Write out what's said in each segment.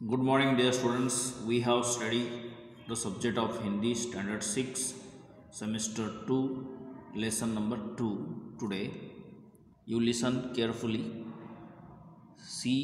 Good morning, dear students. We have studied the subject of Hindi Standard 6, Semester 2, Lesson number 2 today. You listen carefully, see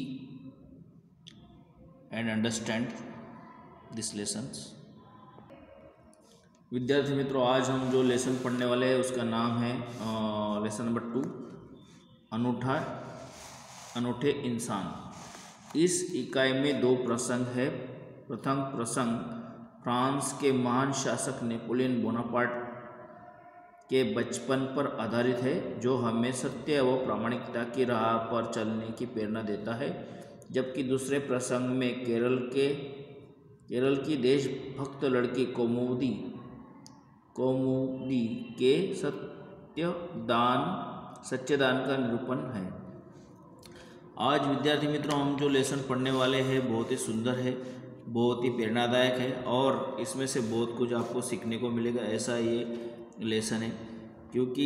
and understand these lessons. विद्यार्थी मित्रों, आज हम जो lesson पढ़ने वाले हैं उसका नाम है लेसन नंबर 2, अनूठे इंसान। इस इकाई में दो प्रसंग है। प्रथम प्रसंग फ्रांस के महान शासक नेपोलियन बोनापार्ट के बचपन पर आधारित है, जो हमें सत्य व प्रामाणिकता की राह पर चलने की प्रेरणा देता है। जबकि दूसरे प्रसंग में केरल की देशभक्त लड़की कौमुदी के सत्यदान का निरूपण है। आज विद्यार्थी मित्रों, हम जो लेसन पढ़ने वाले हैं बहुत ही सुंदर है, बहुत ही प्रेरणादायक है और इसमें से बहुत कुछ आपको सीखने को मिलेगा। ऐसा ये लेसन है क्योंकि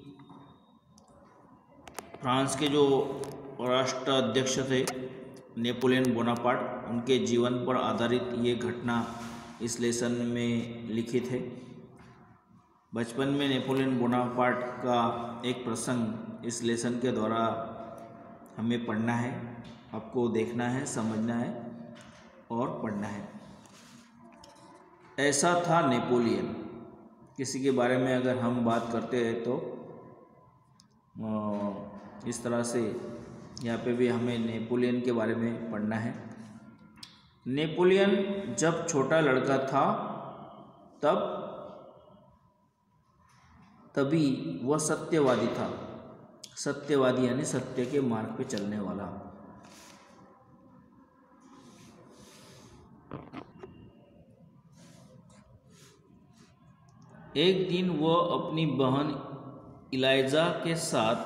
फ्रांस के जो राष्ट्राध्यक्ष थे नेपोलियन बोनापार्ट, उनके जीवन पर आधारित ये घटना इस लेसन में लिखित है। बचपन में नेपोलियन बोनापार्ट का एक प्रसंग इस लेसन के द्वारा हमें पढ़ना है, आपको देखना है, समझना है और पढ़ना है। ऐसा था नेपोलियन। किसी के बारे में अगर हम बात करते हैं तो इस तरह से यहाँ पे भी हमें नेपोलियन के बारे में पढ़ना है। नेपोलियन जब छोटा लड़का था तभी वह सत्यवादी था। सत्यवादी यानी सत्य के मार्ग पे चलने वाला। एक दिन वह अपनी बहन इलाइजा के साथ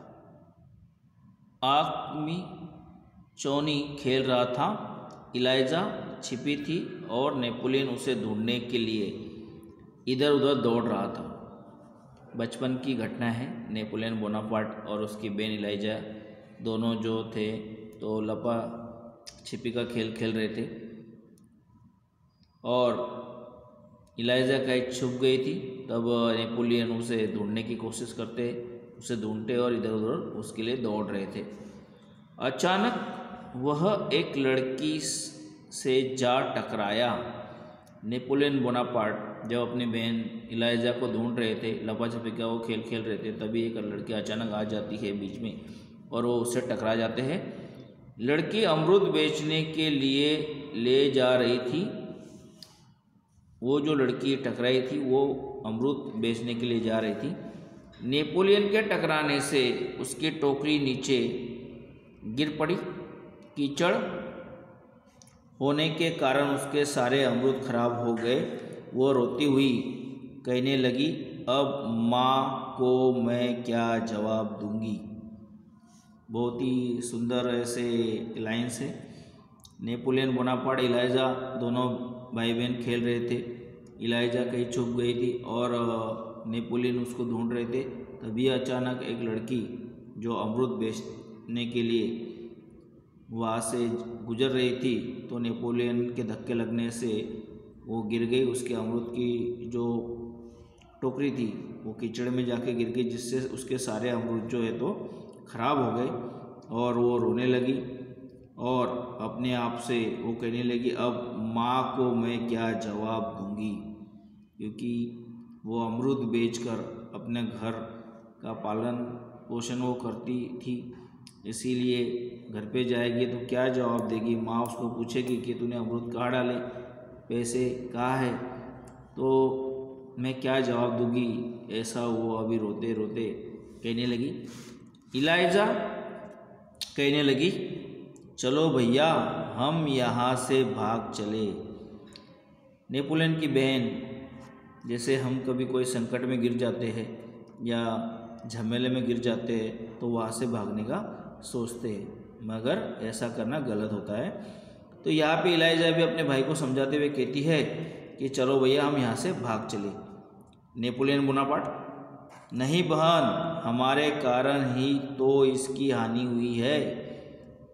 आकमी चौनी खेल रहा था। इलाइजा छिपी थी और नेपोलियन उसे ढूंढने के लिए इधर उधर दौड़ रहा था। बचपन की घटना है। नेपोलियन बोनापार्ट और उसकी बहन इलाइजा दोनों जो थे तो लपा छिपी का खेल खेल रहे थे और इलाइजा कहीं छुप गई थी। तब नेपोलियन उसे ढूंढने की कोशिश करते, उसे ढूंढते और इधर उधर उसके लिए दौड़ रहे थे। अचानक वह एक लड़की से जा टकराया। नेपोलियन बोनापार्ट जब अपनी बहन इलाइजा को ढूंढ रहे थे, लपा छिपी का वो खेल खेल रहे थे, तभी एक लड़की अचानक आ जाती है बीच में और वो उससे टकरा जाते हैं। लड़की अमरूद बेचने के लिए ले जा रही थी। वो जो लड़की टकराई थी वो अमरूद बेचने के लिए जा रही थी। नेपोलियन के टकराने से उसकी टोकरी नीचे गिर पड़ी। कीचड़ होने के कारण उसके सारे अमरूद खराब हो गए। वो रोती हुई कहने लगी, अब माँ को मैं क्या जवाब दूंगी। बहुत ही सुंदर ऐसे लाइन्स है। नेपोलियन बोनापार्ट इलाइजा दोनों भाई बहन खेल रहे थे। इलाइजा कहीं छुप गई थी और नेपोलियन उसको ढूंढ रहे थे। तभी अचानक एक लड़की जो अमरूद बेचने के लिए वहाँ से गुजर रही थी, तो नेपोलियन के धक्के लगने से वो गिर गई। उसके अमरूद की जो टोकरी थी वो कीचड़ में जाके गिर गई, जिससे उसके सारे अमरूद जो है तो ख़राब हो गए और वो रोने लगी और अपने आप से वो कहने लगी, अब माँ को मैं क्या जवाब दूंगी। क्योंकि वो अमरूद बेचकर अपने घर का पालन पोषण वो करती थी, इसीलिए घर पे जाएगी तो क्या जवाब देगी। माँ उसको पूछेगी कि तूने अमरूद कहाँ डाले, पैसे कहाँ है, तो मैं क्या जवाब दूंगी। ऐसा वो अभी रोते रोते कहने लगी। इलाइजा कहने लगी, चलो भैया हम यहाँ से भाग चले। नेपोलियन की बहन, जैसे हम कभी कोई संकट में गिर जाते हैं या झमेले में गिर जाते हैं तो वहाँ से भागने का सोचते हैं, मगर ऐसा करना गलत होता है। तो यहाँ पे इलाइजा भी अपने भाई को समझाते हुए कहती है कि चलो भैया हम यहाँ से भाग चले। नेपोलियन बोनापार्ट, नहीं बहन, हमारे कारण ही तो इसकी हानि हुई है।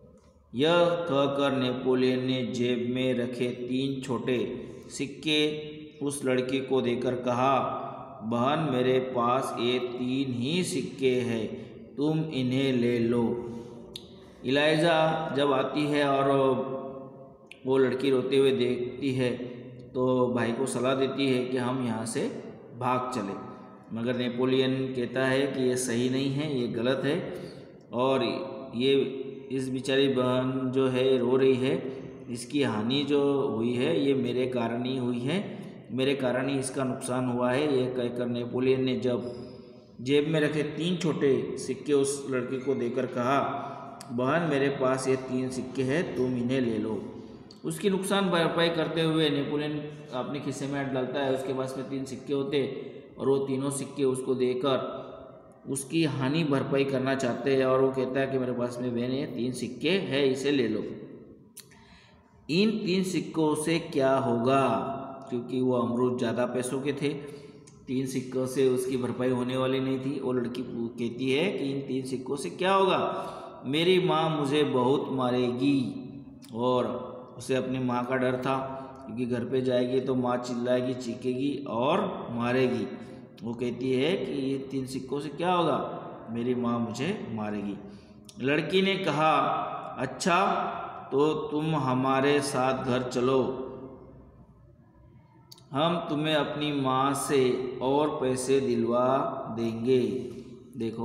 यह कहकर नेपोलियन ने जेब में रखे 3 छोटे सिक्के उस लड़की को देकर कहा, बहन मेरे पास ये 3 ही सिक्के हैं, तुम इन्हें ले लो। इलाइजा जब आती है और वो लड़की रोते हुए देखती है तो भाई को सलाह देती है कि हम यहाँ से भाग चले, मगर नेपोलियन कहता है कि ये सही नहीं है, ये गलत है और ये इस बेचारी बहन जो है रो रही है, इसकी हानि जो हुई है ये मेरे कारण ही हुई है, मेरे कारण ही इसका नुकसान हुआ है। ये कहकर नेपोलियन ने जब जेब में रखे 3 छोटे सिक्के उस लड़की को देकर कहा, बहन मेरे पास ये 3 सिक्के हैं, तुम इन्हें ले लो। उसकी नुकसान भरपाई करते हुए नेपोलियन अपने खिस्से में हाथ डालता है, उसके पास में 3 सिक्के होते और वो तीनों सिक्के उसको देकर उसकी हानि भरपाई करना चाहते हैं और वो कहता है कि मेरे पास में बहन ये 3 सिक्के है, इसे ले लो। इन 3 सिक्कों से क्या होगा, क्योंकि वो अमरूद ज़्यादा पैसों के थे, 3 सिक्कों से उसकी भरपाई होने वाली नहीं थी। वो लड़की कहती है कि इन 3 सिक्कों से क्या होगा, मेरी माँ मुझे बहुत मारेगी। और उसे अपनी माँ का डर था क्योंकि घर पे जाएगी तो माँ चिल्लाएगी, चीखेगी और मारेगी। वो कहती है कि ये 3 सिक्कों से क्या होगा, मेरी माँ मुझे मारेगी। लड़की ने कहा, अच्छा तो तुम हमारे साथ घर चलो, हम तुम्हें अपनी माँ से और पैसे दिलवा देंगे। देखो,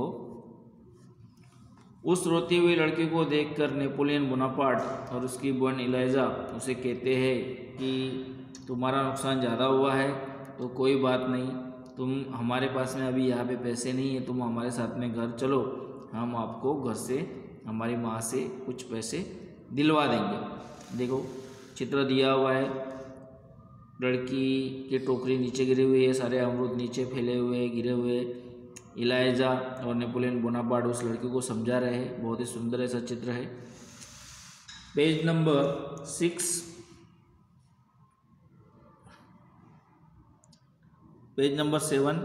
उस रोती हुई लड़की को देखकर नेपोलियन बोनापार्ट और उसकी बहन इलाइजा उसे कहते हैं कि तुम्हारा नुकसान ज़्यादा हुआ है तो कोई बात नहीं, तुम हमारे पास में अभी यहाँ पे पैसे नहीं है, तुम हमारे साथ में घर चलो, हम आपको घर से हमारी माँ से कुछ पैसे दिलवा देंगे। देखो चित्र दिया हुआ है, लड़की की टोकरी नीचे गिरी हुई है, सारे अमरूद नीचे फैले हुए गिरे हुए। इलाइजा और नेपोलियन बोनापार्ट उस लड़की को समझा रहे हैं। बहुत ही सुंदर ऐसा चित्र है। Page number 6, page number 7।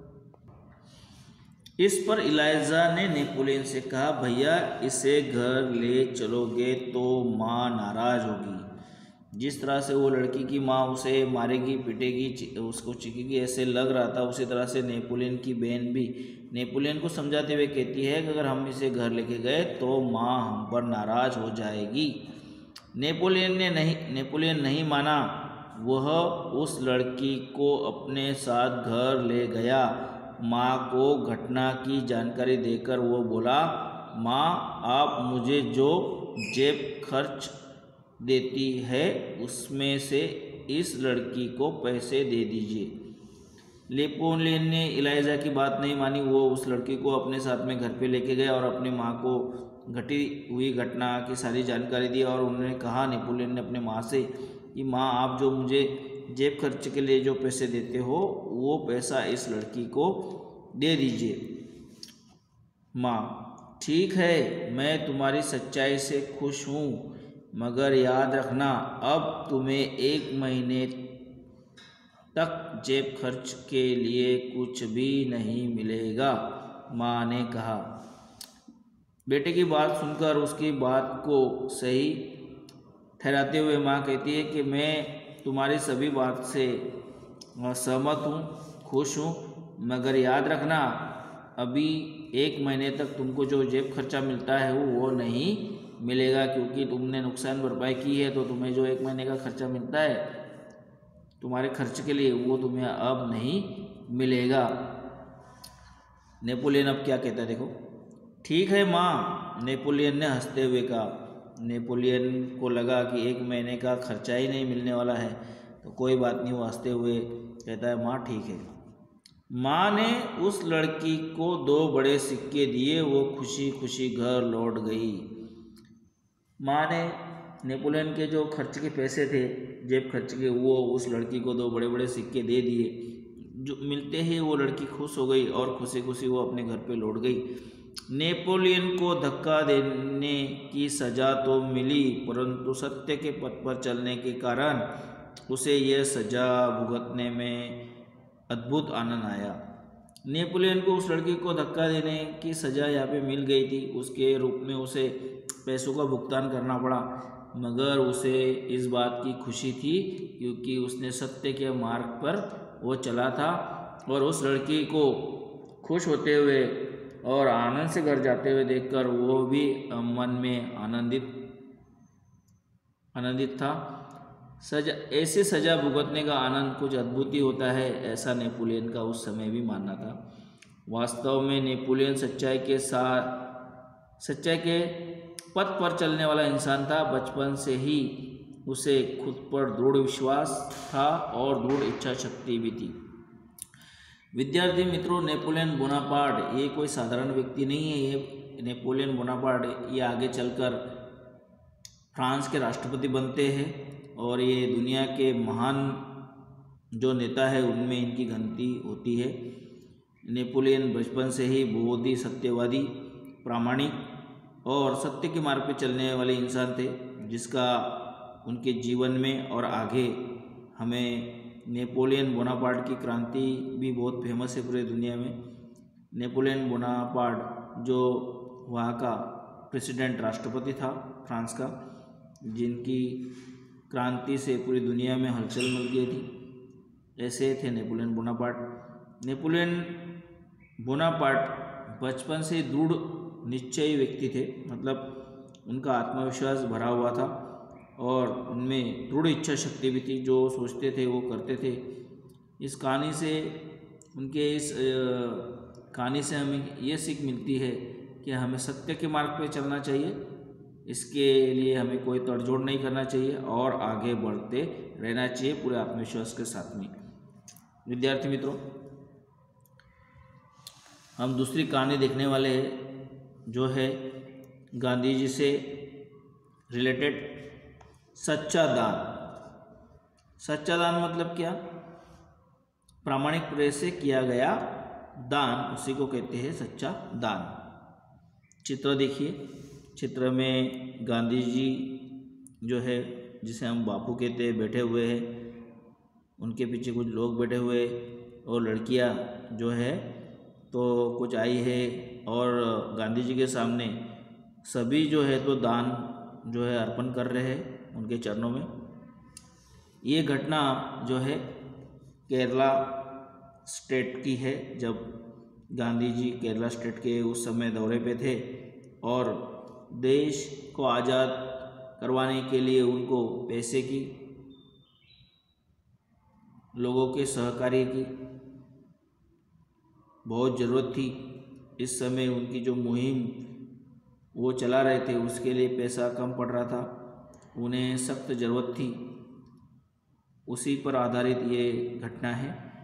इस पर इलाइजा ने नेपोलियन से कहा, भैया इसे घर ले चलोगे तो माँ नाराज होगी। जिस तरह से वो लड़की की माँ उसे मारेगी, पीटेगी, उसको चिकेगी ऐसे लग रहा था, उसी तरह से नेपोलियन की बहन भी नेपोलियन को समझाते हुए कहती है कि अगर हम इसे घर लेके गए तो माँ हम पर नाराज हो जाएगी। नेपोलियन नहीं माना। वह उस लड़की को अपने साथ घर ले गया। माँ को घटना की जानकारी देकर वो बोला, माँ आप मुझे जो जेब खर्च देती है उसमें से इस लड़की को पैसे दे दीजिए। नेपोलियन ने इलाइजा की बात नहीं मानी। वो उस लड़की को अपने साथ में घर पे लेके गया और अपनी माँ को घटी हुई घटना की सारी जानकारी दी और उन्होंने कहा, नेपोलियन ने अपने माँ से कि माँ आप जो मुझे जेब खर्च के लिए जो पैसे देते हो वो पैसा इस लड़की को दे दीजिए। माँ, ठीक है, मैं तुम्हारी सच्चाई से खुश हूँ, मगर याद रखना अब तुम्हें 1 महीने तक जेब खर्च के लिए कुछ भी नहीं मिलेगा। माँ ने कहा। बेटे की बात सुनकर उसकी बात को सही ठहराते हुए माँ कहती है कि मैं तुम्हारी सभी बात से सहमत हूँ, खुश हूँ, मगर याद रखना अभी 1 महीने तक तुमको जो जेब खर्चा मिलता है वो नहीं मिलेगा, क्योंकि तुमने नुकसान भरपाई की है तो तुम्हें जो 1 महीने का खर्चा मिलता है तुम्हारे खर्च के लिए वो तुम्हें अब नहीं मिलेगा। नेपोलियन अब क्या कहता है देखो। ठीक है माँ, नेपोलियन ने हंसते हुए कहा। नेपोलियन को लगा कि 1 महीने का खर्चा ही नहीं मिलने वाला है तो कोई बात नहीं, वो हंसते हुए कहता है माँ ठीक है। माँ ने उस लड़की को 2 बड़े सिक्के दिए, वो खुशी खुशी घर लौट गई। माँ ने नेपोलियन के जो खर्च के पैसे थे जेब खर्च के, वो उस लड़की को 2 बड़े बड़े सिक्के दे दिए। जो मिलते ही वो लड़की खुश हो गई और खुशी खुशी वो अपने घर पे लौट गई। नेपोलियन को धक्का देने की सज़ा तो मिली, परंतु सत्य के पथ पर चलने के कारण उसे यह सज़ा भुगतने में अद्भुत आनंद आया। नेपोलियन को उस लड़की को धक्का देने की सज़ा यहाँ पे मिल गई थी। उसके रूप में उसे पैसों का भुगतान करना पड़ा, मगर उसे इस बात की खुशी थी क्योंकि उसने सत्य के मार्ग पर वो चला था। और उस लड़की को खुश होते हुए और आनंद से घर जाते हुए देखकर वो भी मन में आनंदित था। ऐसे सजा भुगतने का आनंद कुछ अद्भुत ही होता है, ऐसा नेपोलियन का उस समय भी मानना था। वास्तव में नेपोलियन सच्चाई के पथ पर चलने वाला इंसान था। बचपन से ही उसे खुद पर दृढ़ विश्वास था और दृढ़ इच्छा शक्ति भी थी। विद्यार्थी मित्रों, नेपोलियन बोनापार्ट ये कोई साधारण व्यक्ति नहीं है। ये नेपोलियन बोनापार्ट ये आगे चलकर फ्रांस के राष्ट्रपति बनते हैं और ये दुनिया के महान जो नेता है उनमें इनकी गिनती होती है। नेपोलियन बचपन से ही बहुत ही सत्यवादी, प्रामाणिक और सत्य के मार्ग पर चलने वाले इंसान थे, जिसका उनके जीवन में और आगे हमें नेपोलियन बोनापार्ट की क्रांति भी बहुत फेमस है पूरे दुनिया में। नेपोलियन बोनापार्ट जो वहाँ का प्रेसिडेंट राष्ट्रपति था फ्रांस का, जिनकी क्रांति से पूरी दुनिया में हलचल मच गई थी, ऐसे थे नेपोलियन बोनापार्ट। नेपोलियन बोनापार्ट बचपन से दृढ़ निश्चयी व्यक्ति थे, मतलब उनका आत्मविश्वास भरा हुआ था और उनमें दृढ़ इच्छा शक्ति भी थी। जो सोचते थे वो करते थे। इस कहानी से हमें ये सीख मिलती है कि हमें सत्य के मार्ग पर चलना चाहिए। इसके लिए हमें कोई तड़जोड़ नहीं करना चाहिए और आगे बढ़ते रहना चाहिए पूरे आत्मविश्वास के साथ में। विद्यार्थी मित्रों, हम दूसरी कहानी देखने वाले हैं, जो है गांधी जी से रिलेटेड सच्चा दान। सच्चा दान मतलब क्या? प्रामाणिक प्रयास से किया गया दान, उसी को कहते हैं सच्चा दान। चित्र देखिए। चित्र में गांधी जी जो है, जिसे हम बापू कहते हैं, बैठे हुए हैं। उनके पीछे कुछ लोग बैठे हुए और लड़कियां जो है तो कुछ आई है और गांधी जी के सामने सभी जो है तो दान जो है अर्पण कर रहे हैं उनके चरणों में। ये घटना जो है केरला स्टेट की है, जब गांधी जी केरला स्टेट के उस समय दौरे पे थे और देश को आज़ाद करवाने के लिए उनको पैसे की, लोगों के सहकार्य की बहुत ज़रूरत थी। इस समय उनकी जो मुहिम वो चला रहे थे उसके लिए पैसा कम पड़ रहा था, उन्हें सख्त ज़रूरत थी। उसी पर आधारित ये घटना है।